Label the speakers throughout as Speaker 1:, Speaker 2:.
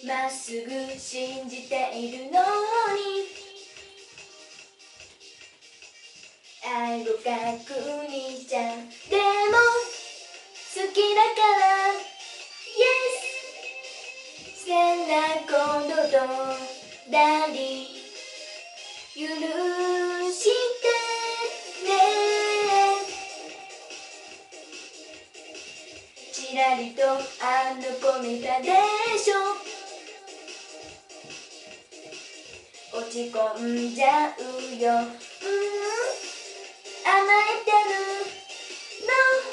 Speaker 1: まっすぐ信じているのに愛を確認しちゃう。でも好きだから Yes せな今度とダリ許してね。ちらりとあの子見たでしょ。落ち込んじゃうよ。甘えてるの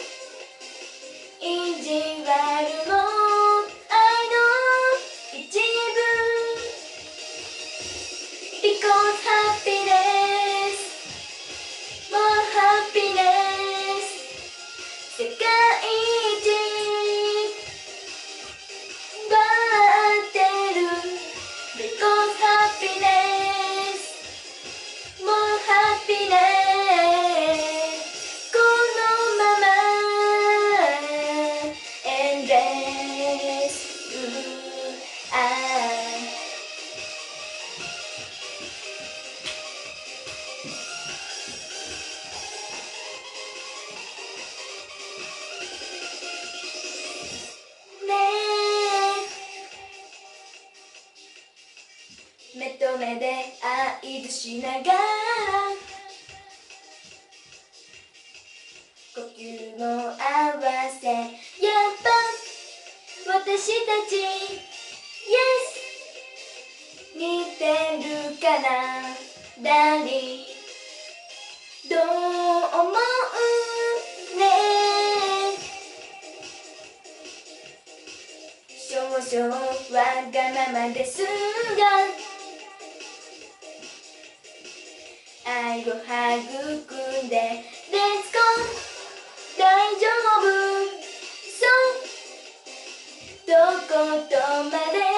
Speaker 1: 意地悪も愛の一部 Because happiness more happiness 世界一待ってる Because happiness more happiness このまま endless 目と目で合図しながら呼吸も合わせやっぱ私たち Yes 似てるかなダリどう思うね。少々わがままですが愛を育んで Let's go 大丈夫そうどことまで